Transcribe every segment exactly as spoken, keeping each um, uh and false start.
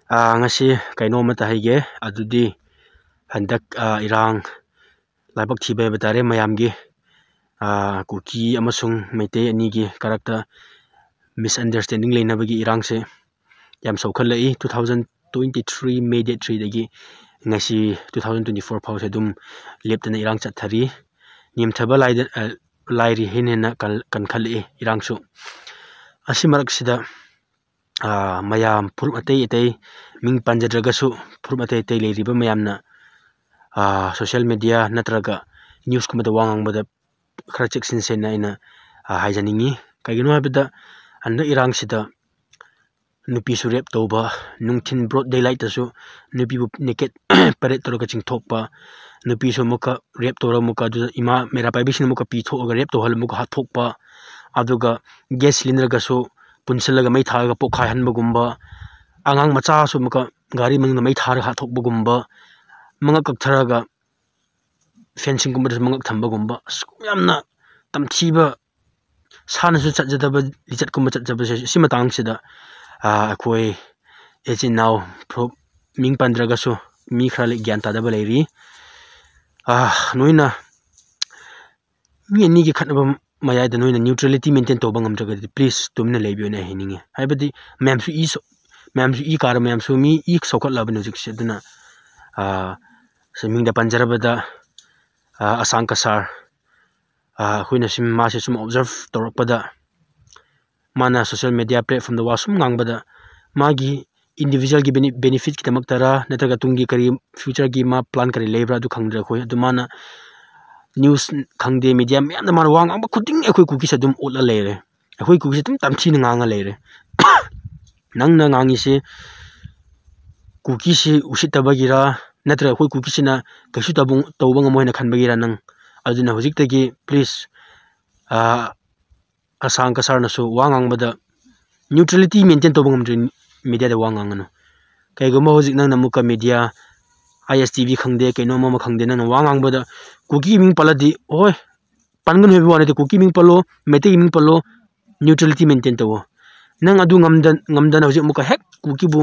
ngasi kaino mata haige adudi handak irang laibak thibe batare mayamgi kuki amasung meite ani gi karakter misunderstanding leinabagi irang se yam sokhalai twenty twenty-three May date three dagi ngasi twenty twenty-four phau se dum leptana irang chathari nim thaba lai lairi hinena kan khali irang su asimarak sida mayam pur atei atei ming panjadraga su pur atei atei leiriba mayamna social media natraga news kuma da wangang bada khara cheksin se na ina haijaningi kaigino habida anda irang sida nupi su rep toba nungthin broad daylight su nupi bu naked paret toroga chingthokpa nupi su muka rep tora muka du ima mera paibisin muka pi thoga rep to hal muka hathokpa aduga gas cylinder ga su punsilaga mai thaga pokhai hanba gumba angang macha su muka gari mangna mai thar ha thokba gumba manga kaktharaga fencing gumba manga thamba gumba yamna tamthiba sana su chatjadaba lichat kumba chatjaba sima tang sida a koi ejin now pro ming pandraga su mi khra le gyan ta da balairi a noina mi ani gi khatnaba maya da noina neutrality maintain to bangam jaga please tumna lebiyo na hininge haibadi ma'am su is ma'am su i kar ma'am su mi ik sokat lab music seduna a seming da panjarabada asang kasar a huina sim ma se sum observe torpada mana social media platform da wasum ngangbada magi individual gi benefit ki tamak tara nataga tungi kari future gi ma plan kari lebra du khangdra khoi du mana news khangde media me na mar wang ang khuding ekhoi kuki sadum otla lere ekhoi kuki tum tamthi na nga lere nang na ngangi se kuki se usitaba gira natra ekhoi kuki sina kasu tabung tawbang moina khanba gira nang aduna hojik tagi please a asang kasar na su wangang bada neutrality maintain to bangam media da wangang no kai goma hojik nang namuka media I S T V khangde kaino mama khangde nang wangang bada kuki ming paladi oi pangun hebi wane te kuki ming palo mete ming palo neutrality maintain to nang adu ngamdan ngamdan hojik muka hek kuki bu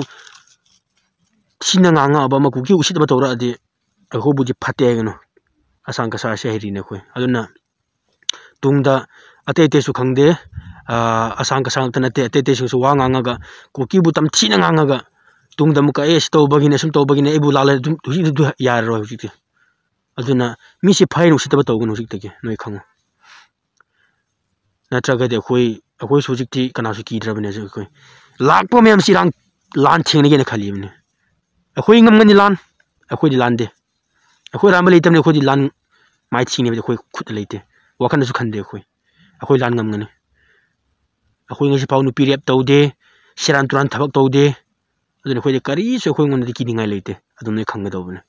sina nganga aba ma kuki usit ba tora adi ho buji phate gano asang kasar se heri ne khoi aduna tungda ate ate su khangde asang kasang tana te ate ate su wanganga ga kuki bu tam thina nganga ga tungda muka e sto bagine sum to bagine ebu lala du du yar ro hujiti aduna mi se phai ru sitaba to gano hujik tege noi khango natraga de khoi khoi sujikti kana su ki drabane je khoi lakpo mem sirang lan thingni ge ne khali mne khoi ngam ngani lan khoi di lan de khoi ram le tamne khoi di lan mai thingni be khoi khut leite wakan su khande khoi khoi lan ngam ngani khoi ngasi pau nu pi rep tawde siran turan thabak tawde aduna khoi de kari so khoi ngon de kini ngai leite aduna khanga dawbne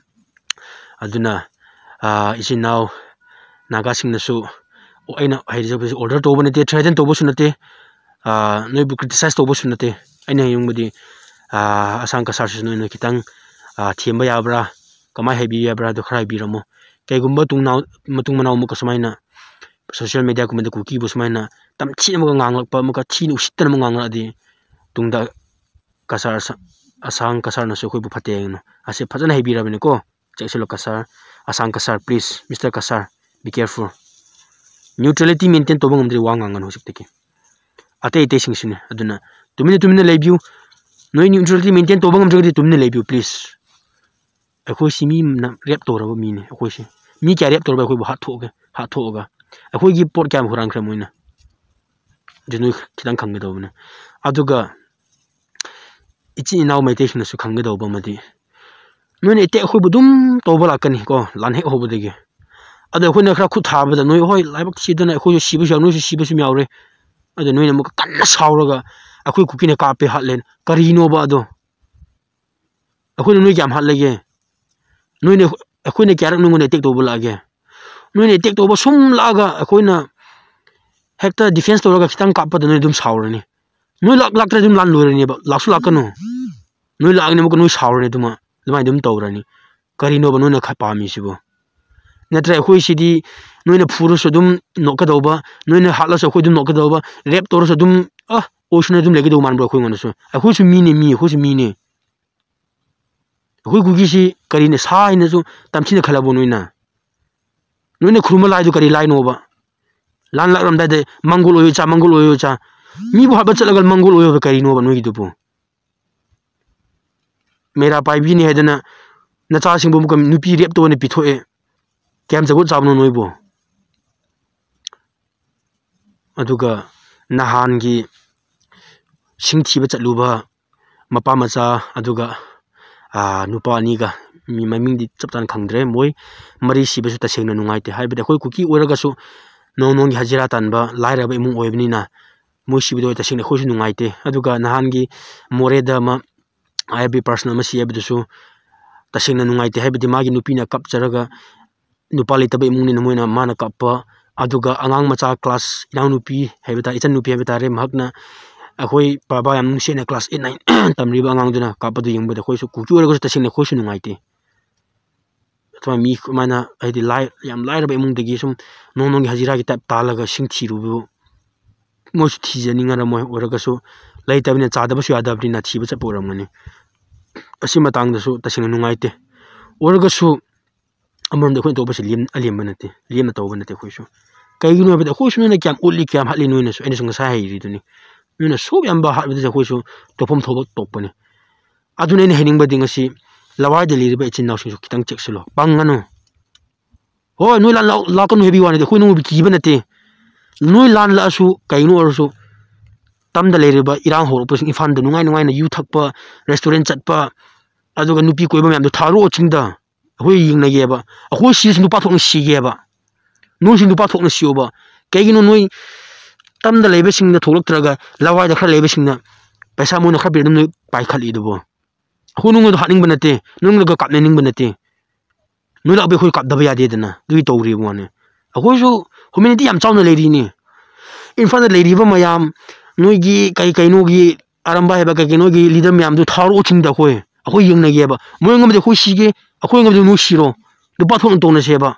aduna a isi now naga sing na su aina hairi job order to bane te threaten to bosu nate a noi bu criticize to bosu nate aina yung budi a asang ka sar su noi kitang a themba yabra kamai hebi yabra do khrai biramo kai gumba tung naw matung manaw mu ka samaina social media kuma de kuki bu samaina tam chi mo nganglak pa mo ka chi nu sitan mo ngangla di tungda kasar asang kasar na su khoi bu phate no ase phajana hebi rabine ko chaiselo kasar asang kasar please Mister Kasar be careful neutrality maintain to bangam dri wangangan hosik teki ate ite sing sine aduna tumine tumine lebiu noi neutrality maintain to bangam jagdi tumine lebiu please akhoi simi na rep to rabo mi ne akhoi si mi kya rep to rabo akhoi bu hat thoga hat thoga akhoi gi por kyam hurang khra moina jenu khidang khangge dawna aduga ichi naw mai te sing su khangge daw ba madi noi ne te akhoi bu dum to bala kani ko lan he hobu dege ada khoi na khra khu tha ba da noi hoi laibak chi dana akhoi sibu shaw noi sibu su miaure ada noi na mu kan na sauraga akhoi kuki ne ka pe hatlen karino ba do akhoi noi gyam hat lege noi ne akhoi ne kyarak nungu ne tek to bala ge noi ne tek to ba sum laga akhoi na hekta defense to laga kitang ka pa da noi dum saurani noi lak lak tra dum lan lorani ba laksu lakano noi lak ne mu ko noi saurani duma dumai dum tawrani karino ba noi na kha pa mi sibo natra khoi sidi noi na phuru so dum nokka doba noi na hala so khoi dum nokka doba rep tor so dum ah oshna dum legi do man bro khoi ngana so khoi su mi ne mi khoi su mi ne ꯍꯣꯏ ꯒꯨꯒꯤꯁꯤ ꯀꯔꯤꯅ ꯁꯥ ꯍꯥꯏꯅꯁꯨ ꯇꯝꯊꯤꯅ ꯈꯜꯂꯕꯣ ꯅꯣꯏꯅ ꯅꯣꯏꯅ ꯈꯨꯔꯨꯝꯕ ꯂꯥꯏꯗꯨ ꯀꯔꯤ ꯂꯥꯏꯅꯣꯕ ꯂꯥꯟ ꯂꯥꯛꯂꯝꯗꯥꯏꯗ ꯃꯪꯒꯣꯜ ꯑꯣꯏꯌꯣ ꯆꯥ ꯃꯪꯒꯣꯜ ꯑꯣꯏꯌꯣ ꯆꯥ ꯃꯤꯕꯨ ꯍꯥꯠꯄ ꯆꯠꯂꯒ ꯃꯪꯒꯣꯜ ꯑꯣꯏꯌꯣ ꯀꯔꯤꯅꯣꯕ ꯅꯣꯏꯒꯤꯗꯨꯕꯨ ꯃꯦꯔꯥ ꯄꯥꯏꯕꯤꯅꯤ ꯍꯥꯏꯗꯅ ꯅꯆꯥꯁꯤꯡꯕꯨ ꯑꯃꯨꯛꯀ ꯅꯨꯄꯤ ꯔꯦꯞ ꯇꯧꯅ ꯄꯤꯊꯣꯛꯑꯦ ꯀꯌꯥꯝ ꯖꯒꯣꯠ ꯆꯥꯕꯅꯣ ꯅꯣꯏꯕꯨ ꯑꯗꯨꯒ ꯅꯍꯥꯟꯒꯤ ꯁꯤꯡ ꯊꯤꯕ ꯆꯠꯂꯨꯕ ꯃꯄꯥ ꯃꯆꯥ ꯑꯗꯨꯒ ꯅꯨꯄꯥ ꯑꯅꯤꯒ ꯃꯤ ꯃꯃꯤꯡꯗꯤ ꯆꯞ ꯆꯥꯅ ꯈꯪꯗ꯭ꯔꯦ ꯃꯣꯏ ꯃꯔꯤ ꯁꯤꯕꯁꯨ ꯇꯁꯦꯡꯅ ꯅꯨꯡꯉꯥꯏꯇꯦ ꯍꯥꯏꯕꯗꯤ ꯑꯩꯈꯣꯏ ꯀꯨꯀꯤ ꯑꯣꯏꯔꯒꯁꯨ ꯅꯣꯡ ꯅꯣꯡꯒꯤ ꯍꯖꯤꯔꯥ ꯇꯥꯟꯕ ꯂꯥꯏꯔꯕ ꯏꯃꯨꯡ ꯑꯣꯏꯕꯅꯤꯅ ꯃꯣꯏ ꯁꯤꯕꯗꯣ ꯇꯁꯦꯡꯅ ꯑꯩꯈꯣꯏꯁꯨ ꯅꯨꯡꯉꯥꯏꯇꯦ ꯑꯗꯨꯒ ꯅꯍꯥꯟꯒꯤ ꯃꯣꯔꯦꯗ ꯑꯃ ꯑꯥꯏ ꯑꯦꯐ ꯕꯤ ꯄꯥꯔꯁꯟ ꯑꯃ ꯁꯤ ꯍꯥꯏꯕꯗꯨꯁꯨ ꯇꯁꯦꯡꯅ ꯅꯨꯡꯉꯥꯏꯇꯦ ꯍꯥꯏꯕꯗꯤ ꯃꯥꯒꯤ ꯅꯨꯄꯤꯅ ꯀꯞꯆꯔꯒ ꯅꯨꯄꯥ ꯂꯩꯇꯕ ꯏꯃꯨꯡꯅꯤꯅ ꯃꯣꯏꯅ ꯃꯥꯅ ꯀꯞꯄ ꯑꯗꯨꯒ ꯑꯉꯥꯡ ꯃꯆꯥ ꯀ꯭ꯂꯥꯁ ꯏꯅꯥꯎꯅꯨꯄꯤ ꯍꯥꯏꯕ ꯇꯥꯔꯦ ꯏꯆꯟ ꯅꯨꯄꯤ ꯍꯥꯏꯕ ꯇꯥꯔꯦ ꯃꯍꯥꯛꯅ ꯑꯩꯈꯣꯏ ꯕꯕꯥ ꯌꯥꯝ ꯅꯨꯡꯁꯤꯅ ꯀ꯭ꯂꯥꯁ ꯑꯩꯠ ꯅꯥꯏꯟ ꯇꯝꯂꯤꯕ ꯑꯉꯥꯡꯗꯨꯅ ꯀꯥꯞꯄꯗꯨ ꯌꯦꯡꯕꯗ ꯑꯩꯈꯣꯏꯁꯨ ꯀꯨꯀꯤ ꯑꯣꯏꯔꯒꯁꯨ ꯇꯁꯦꯡꯅ ꯑꯩꯈꯣꯏꯁꯨ ꯅꯨꯡꯉꯥꯏꯇꯦ ꯑꯊꯋꯥ ꯃꯤ ꯑꯗꯨꯃꯥꯏꯅ ꯍꯥꯏꯗꯤ ꯌꯥꯝ ꯂꯥꯏꯔꯕ ꯏꯃꯨꯡꯗꯒꯤ ꯁꯨꯝ ꯅꯣꯡ ꯅꯣꯡꯒꯤ ꯍꯖꯤꯔꯥꯒꯤ ꯇꯥꯏꯞ ꯇꯥꯜꯂꯒ ꯁꯤꯡ ꯊꯤꯔꯨꯕꯗꯨ ꯃꯣꯏꯁꯨ ꯊꯤꯖꯅꯤꯡꯉꯔꯝꯃꯣꯏ ꯑꯣꯏꯔꯒꯁꯨ ꯂꯩꯇꯕꯅꯤꯅ ꯆꯥꯗꯕꯁꯨ ꯌꯥꯗꯕꯅꯤꯅ ꯊꯤꯕ ꯆꯠꯄ ꯑꯣꯏꯔꯝꯒꯅꯤ ꯑꯁꯤ ꯃꯇꯥꯡꯗꯁꯨ ꯇꯁꯦꯡꯅ ꯅꯨꯡꯉꯥꯏꯇꯦ ꯑꯣꯏꯔꯒꯁꯨ ꯑꯃꯔꯣꯝꯗ ꯑꯩꯈꯣꯏꯅ ꯇꯧꯕꯁꯤ ꯑꯂꯦꯝꯕ ꯅꯠꯇꯦ ꯂꯦꯝꯅ ꯇꯧꯕ ꯅꯠꯇꯦ ꯑꯩꯈꯣꯏꯁꯨ ꯀꯩꯒꯤꯅꯣ ꯍꯥꯏꯕꯗ ꯑꯩꯈꯣꯏꯁꯨ ꯅꯣꯏꯅ ꯀꯌꯥꯝ ꯎꯠꯂꯤ ꯀꯌꯥꯝ ꯍꯥꯠꯂꯤ ꯅꯣꯏꯅꯁꯨ ꯑꯩꯅꯁꯨ ꯉꯁꯥꯏ ꯍꯩꯔꯤꯗꯨꯅꯤ ꯅꯣꯏꯅ ꯁꯨꯛ ꯌꯥꯝꯕ ꯍꯥꯠꯕꯗꯁꯨ ꯑꯩꯈꯣꯏꯁꯨ ꯇꯣꯛꯐꯝ ꯊꯣꯛꯄ ꯇꯣꯛꯄꯅꯤ ꯑꯗꯨꯅ ꯑꯩꯅ ꯍꯥꯏꯅꯤꯡꯕꯗꯤ ꯉꯁꯤ ꯂꯋꯥꯏꯗ ꯂꯩꯔꯤꯕ ꯏꯆꯤꯟ ꯏꯅꯥꯎꯁꯤꯡꯁꯨ ꯈꯤꯇꯪ ꯆꯦꯛꯁꯤꯜꯂꯣ ꯄꯪꯒꯅꯨ ꯍꯣꯏ ꯅꯣꯏ ꯂꯥꯟ ꯂꯥꯛꯀꯅꯨ ꯍꯥꯏꯕꯒꯤ ꯋꯥꯅꯤꯗꯤ ꯑꯩꯈꯣꯏ ꯅꯣꯏꯕꯨ ꯀꯤꯕ ꯅꯠꯇꯦ ꯅꯣꯏ ꯂꯥꯟ ꯂꯥꯛꯑꯁꯨ ꯀꯩꯅꯣ ꯑꯣꯏꯔꯁꯨ ꯇꯝꯗ ꯂꯩꯔꯤꯕ ꯏꯔꯥꯡ ꯍꯧꯔꯛꯄꯁꯤꯡ ꯏꯝꯐꯥꯜꯗ ꯅꯨꯡꯉꯥꯏ ꯅꯨꯡꯉꯥꯏꯅ ꯌꯨ ꯊꯛꯄ ꯔꯦꯁꯇꯨꯔꯦꯟ ꯆꯠꯄ ꯑꯗꯨꯒ ꯅꯨꯄꯤ ꯀꯣꯏꯕ ꯃꯌꯥꯝꯗꯣ ꯊꯥꯔꯛꯑꯣ ꯆꯤꯡꯗ ꯑꯩꯈꯣꯏ ꯌꯦꯡꯅꯒꯦꯕ ꯑꯩꯈꯣꯏ ꯁꯤꯁꯨ ꯅꯨꯄꯥ ꯊꯣꯛꯅ ꯁꯤꯒꯦꯕ ꯅꯣꯏꯁꯨ ꯅꯨꯄꯥ ꯊꯣꯛꯅ ꯁꯤꯌꯣꯕ ꯀꯩꯒꯤꯅꯣ ꯅꯣꯏ ꯇꯝꯗ ꯂꯩꯕꯁꯤꯡꯅ ꯊꯣꯛꯂꯛꯇ꯭ꯔꯒ ꯂꯋꯥꯏꯗ ꯈꯔ ꯂꯩꯕꯁꯤꯡꯅ ꯄꯩꯁꯥ ꯃꯣꯏꯅ ꯈꯔ ꯄꯤꯔ ꯑꯗꯨꯝ ꯅꯣꯏ ꯄꯥꯏꯈꯠꯂꯤꯗꯨꯕꯨ ꯑꯩꯈꯣꯏ ꯅꯣꯏꯗꯣ ꯍꯥꯠꯅꯤꯡꯕ ꯅꯠꯇꯦ ꯅꯣꯏꯒ ꯀꯥꯞꯅꯅꯤꯡꯕ ꯅꯠꯇꯦ ꯅꯣꯏ ꯂꯥꯛꯄ ꯑꯩꯈꯣꯏ ꯀꯥꯞꯗꯕ ꯌꯥꯗꯦꯗꯅ ꯑꯗꯨꯒꯤ ꯇꯧꯔꯤꯕ ꯋꯥꯅꯤ ꯑꯩꯈꯣꯏꯁꯨ ꯍ꯭ꯌꯨꯃꯦꯅꯤꯇꯤ ꯌꯥꯝ ꯆꯥꯎꯅ ꯂꯩꯔꯤꯅꯤ ꯏꯝꯐꯥꯜꯗ ꯂꯩꯔꯤꯕ ꯃꯌꯥꯝ ꯅꯣꯏꯒꯤ ꯀꯩ ꯀꯩꯅꯣꯒꯤ ꯑꯔꯥꯝꯕꯥꯏ ꯍꯥꯏꯕ ꯀꯩ ꯀꯩꯅꯣꯒꯤ ꯂꯤꯗꯔ ꯃꯌꯥꯝꯗꯨ ꯊꯥꯔꯛꯑꯣ ꯆꯤꯡꯗ ꯑꯩꯈꯣꯏ ꯑꯩꯈꯣꯏ ꯌꯦꯡꯅꯒꯦꯕ ꯃꯣꯏ ꯉꯝꯃꯗꯤ ꯑꯩꯈꯣꯏ ꯁꯤꯒꯦ ꯑꯩꯈꯣꯏ ꯉꯝꯃꯗꯤ ꯅꯣꯏ ꯁꯤꯔꯣ ꯅꯨꯄꯥ ꯊꯣꯛꯅ ꯇꯧꯅꯁꯦꯕ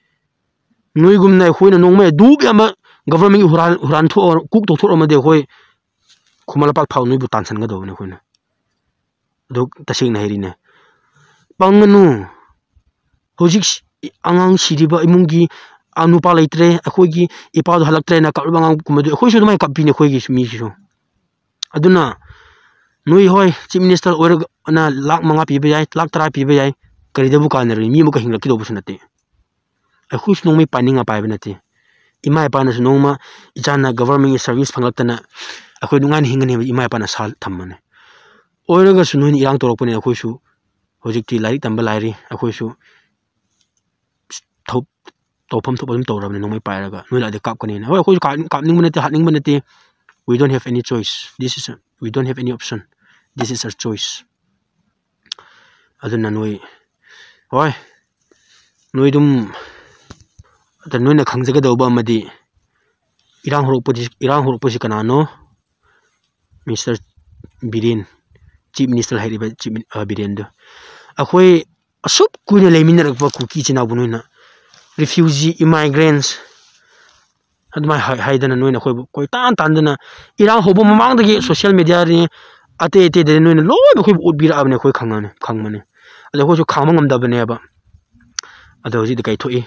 ꯅꯣꯏꯒꯨꯝꯅ ꯑꯩꯈꯣꯏꯅ ꯅꯣꯡꯃꯩ ꯗꯨꯛ ꯌꯥꯝꯕ ꯒꯚꯔꯟꯃꯦꯟꯒꯤ ꯍꯨꯔꯥꯟ ꯍꯨꯔꯥꯟ ꯊꯣꯛꯑ ꯀꯨꯛ ꯇꯧꯊꯣꯛꯑꯝꯃꯗꯤ ꯑꯩꯈꯣꯏ ꯈꯨꯃꯟ ꯂꯝꯄꯥꯛ ꯐꯥꯎ ꯅꯣꯏꯕꯨ ꯇꯥꯟꯁꯤꯟꯒꯗꯧꯕꯅꯤ ꯑꯩꯈꯣꯏꯅ ꯑꯗꯨ ꯇꯁꯦꯡꯅ ꯍꯥꯏꯔꯤꯅꯦ ꯄꯪꯒꯅꯨ ꯍꯧꯖꯤꯛ ꯑꯉꯥꯡ ꯁꯤꯔꯤꯕ ꯏꯃꯨꯡꯒꯤ ꯅꯨꯄꯥ ꯂꯩꯇ꯭ꯔꯦ ꯑꯩꯈꯣꯏꯒꯤ ꯏꯄꯥꯗꯣ ꯍꯜꯂꯛꯇ꯭ꯔꯦꯅ ꯀꯞꯂꯤꯕ ꯑꯉꯥꯡꯒꯨꯝꯕꯗꯨ ꯑꯩꯈꯣꯏꯁꯨ ꯑꯗꯨꯃꯥꯏꯅ ꯀꯞꯄꯤꯅꯤ ꯑꯩꯈꯣꯏꯒꯤ ꯃꯤꯁꯤꯁꯨ ꯑꯗꯨꯅ ꯅꯣꯏ ꯍꯣꯏ ꯆꯤꯐ ꯃꯤꯅꯤꯁꯇꯔ ꯑꯣꯏꯔꯒꯅ ꯂꯥꯛ ꯃꯉꯥ ꯄꯤꯕ ꯌꯥꯏ ꯂꯥꯛ ꯇꯔꯥ ꯄꯤꯕ ꯌꯥꯏ ꯀꯔꯤꯗꯕꯨ ꯀꯥꯟꯅꯔꯤ ꯃꯤ ꯑꯃꯨꯛꯀ ꯍꯤꯡꯂꯛꯀꯗꯧꯕꯁꯨ ꯅꯠꯇꯦ ꯑꯩꯈꯣꯏꯁꯨ ꯅꯣꯡꯃꯩ ꯄꯥꯏꯅꯤꯡꯉ ꯄꯥꯏꯕ ꯅꯠꯇꯦ ꯏꯃꯥ ꯏꯄꯥꯅꯁꯨ ꯅꯣꯡꯃ ꯏꯆꯥꯅ ꯒꯚꯔꯟꯃꯦꯟꯒꯤ ꯁꯥꯔꯚꯤꯁ ꯐꯪꯂꯛꯇꯅ ꯑꯩꯈꯣꯏ ꯅꯨꯡꯉꯥꯏꯅ ꯍꯤꯡꯒꯅꯤ ꯍꯥꯏꯕ ꯏꯃꯥ ꯏꯄꯥꯅ ꯁꯥꯜ ꯊꯝꯕꯅꯤ ꯑꯣꯏꯔꯒꯁꯨ ꯅꯣꯏꯅ ꯏꯔꯥꯡ ꯇꯧꯔꯛꯄꯅꯤ ꯑꯩꯈꯣꯏꯁꯨ ꯍꯧꯖꯤꯛꯇꯤ ꯂꯥꯏꯔꯤꯛ ꯇꯝꯕ ꯂꯥꯏꯔꯤ ꯑꯩꯈꯣꯏꯁꯨ ꯇꯧꯐꯝ ꯊꯣꯛꯄ ꯑꯗꯨꯝ ꯇꯧꯔꯕꯅꯤ ꯅꯣꯡꯃꯩ ꯄꯥꯏꯔꯒ ꯅꯣꯏ ꯂꯥꯛꯑꯗꯤ ꯀꯥꯞꯀꯅꯤꯅ ꯍꯣꯏ ꯑꯩꯈꯣꯏꯁꯨ ꯀꯥꯞꯅꯤꯡꯕ ꯅꯠꯇꯦ ꯍꯥꯠꯅꯤꯡꯕ ꯅꯠꯇꯦ we don't have any choice this is a, we don't have any option this is our choice aduna noi hoi noi dum ta noi na khangjaga dawba amadi irang horokpodi irang horokposi kanano mister Biren chief minister hairiba chief Biren do akhoi asup kuina leiminarakpa kuki china bunoina refugee immigrants admai haidana noina khoi koi tan tandana irang hobo mamangdagi social media ri ate ate de noina loi khoi utbira abne khoi khangane khangmane ado khoi su khangma ngamdabane aba ado hoji de kai thoi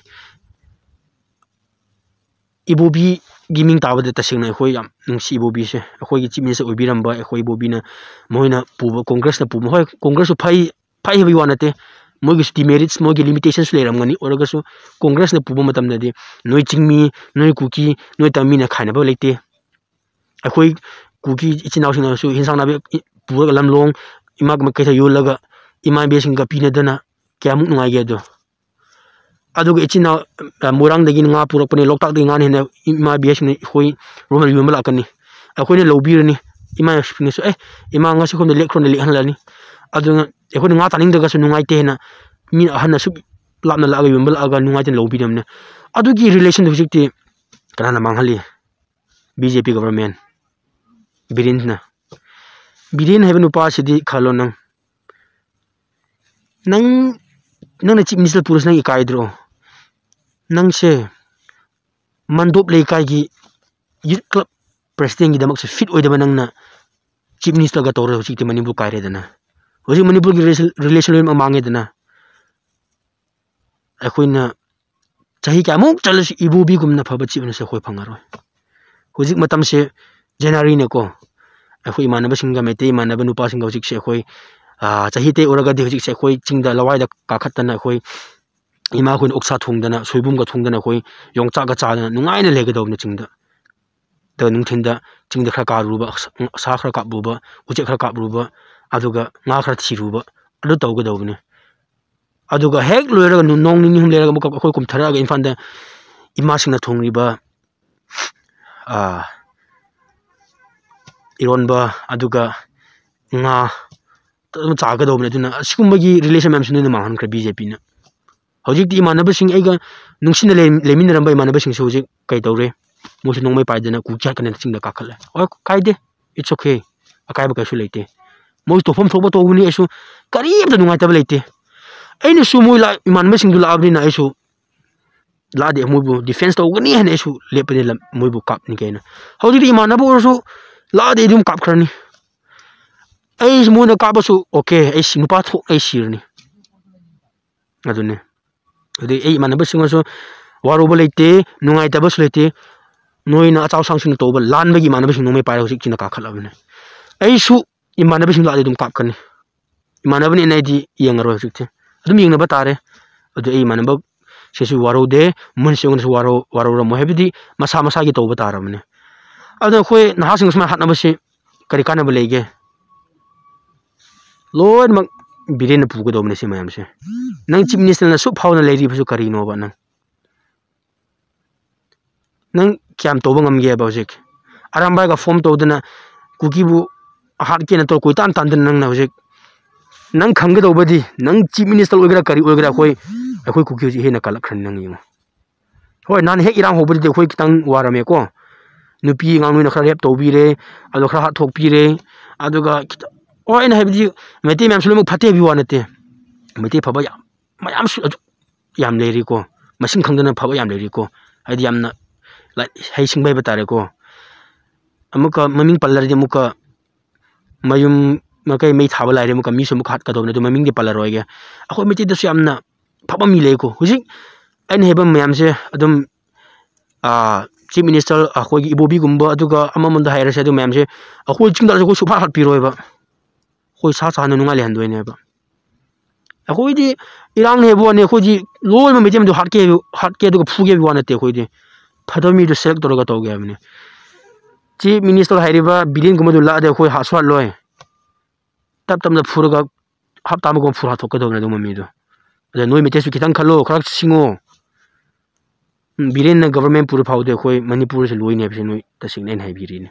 ibobi giming tabade tasingna khoi yam nungsi ibobi se khoi gi chief minister oibiramba khoi ibobi na moina puba congress na puba hoi congress su phai phai hebi wanate mogi demerits mogi limitations leramgani oragasu congress na puba matam na de noi chingmi noi kuki noi tammi na khaina ba leite akhoi kuki ichinaw sing su hinsang na be pura lamlong ima ma kaitha yolaga ima be sing ga pina dana kyamuk nungai ge do aduga ichinaw morang dagi nga pura pane loktak de ngani na ima be sing khoi romal yumala akani akhoi ne lobirani ima sing su eh ima nga su khom de lekhron de lehanlani adunga ekhoi nga taning daga su nungai te na min ahana su lapna laga yumbal aga nungai ten lobbi namne adugi relation hujikti kana manghali B J P government Biren na Biren haibanu pa sidi khalo nang nang nang na chief minister purus nang ikaidro nang se mandop leikai gi youth club president gi damak se fit oidaba nang na chief minister ga tawre hujikti manipur kaire dana Hoji Manipur ki relation ma mange dana akoina chahi ka muk chalas ibu bi gumna phaba chi na se khoi phangaro hoji matam se January ne ko akoi manaba singa mete manaba nupa singa hoji se khoi a chahi te oraga di hoji se khoi chingda lawai da ka khatana khoi ima khoi oksa thungdana soibum ga thungdana khoi yongcha ga cha na nungai na lege dawna chingda da nungthinda chingda khra ka ruba sa khra ka buba uche khra ka ruba aduga nga khra thiruba adu tawga dawne aduga hek loiraga nong ni hum leraga muka khoi kum tharaga infanda ima singna thongriba a ironba aduga nga chaga dawne duna sikumbagi relation mem sunna ma han khra B J P na hojik ti manaba sing aiga nungsina lemin ramba manaba sing so hojik kai tawre mosu nongmai paidana ku kya kana chingda ka khala oi kaide it's okay akai ba kaisu leite mosu to phom thoba to uni aisu karib da nungai tab leite aina su moi la manaba sing du la abni na aisu la de moibu defense to gani han aisu lepane la moibu kap ni kaina hojik ti manaba orsu la de dum kap khrani ai moina ka ba su okay ai sinupa thok ai sirni adune ade ai manaba sing so waroba leite nungai tab su leite noina achaw sangsin to ba lan bagi manaba sing nomai pai hojik china ka khalabne ai su imanaba sing la de dum kap kani imanaba ni nai di yengaro hojik te adum yengna ba tare adu ai manaba sesu waro de mun sing so waro waro ro mo hebidi masa masa gi to ba taramne adu khoi na sing sma hatna ba se kari kana ba lege lord mak biren pu ga domne se mayam se nang chief minister na su phawna leiri phu kari no ba nang nang kyam to bangam ge ba hojik aramba ga form to dana kuki bu hat ke na to koi tan tan nang na hojik nang khang ga do badi nang chief minister oigra kari oigra khoi akoi kuki ji he na kala khran nang yimo hoi nan he irang ho badi de khoi kitang warame ko nupi ngang nu na khra rep to bi re alo khra hat thok pi re aduga oi na hebdi meti mem sulum phate bi wanate meti phaba yam mayam su yam leiri ko masing khangdana phaba yam leiri ko hadi yamna like hai sing bai batare ko amuka maming pallar de muka mayum makai mei thaba laire muka mi su muka hat ka dobna do maming de pallar roige akho meti de su yamna phaba mi le ko huji an hebam mayam se adum a chief minister akho gi ibobi gumba aduga amamunda haira se du mayam se akho chingdal ko su pha hat pi roiba khoi sa cha na nunga le han doine ba akho di irang ne bo ne khoi ji loi ma metem do hat ke hat ke du phuge bi wanate khoi di phadami do select doroga to ge amne chief minister hairiba birin gumadu la de khoi haswa loi tap tam da phuruga hapta ma ko phura thok do na do mami do da noi mete su kitang khalo khrak singo birin na government pur phau de khoi manipur se loi ne bi noi ta sing nen hai biri ne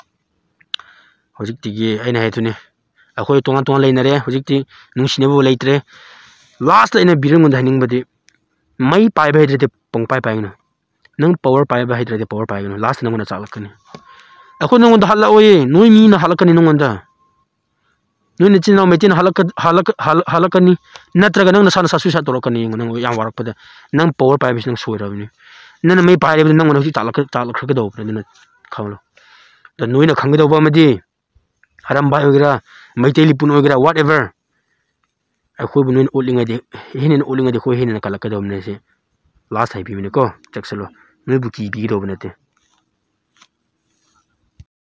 hojik ti ge aina hai tune akhoi tonga tonga leinare hojik ti nungsine bo leitre last ina birin mun dhaning badi mai pai bai de pong pai pai na nang power pai bai de power pai no last nang na chalakani akhoi nang da hala oi noi mi na halakani nang da noi ne chin na metin halak halak halakani natraga nang na sana sa suicide torokani nang yang warak pada nang power pai bis nang soirabni nang mai pai le nang na hu chalak chalak khra do na khawlo da noi na khang do ba madi haram bai ogira maiteli pun ogira whatever akhoi bunun olinga de hinin olinga de khoi hinin kala ka domne se last hai bi mine ko chaksalo noi buki bi do bnate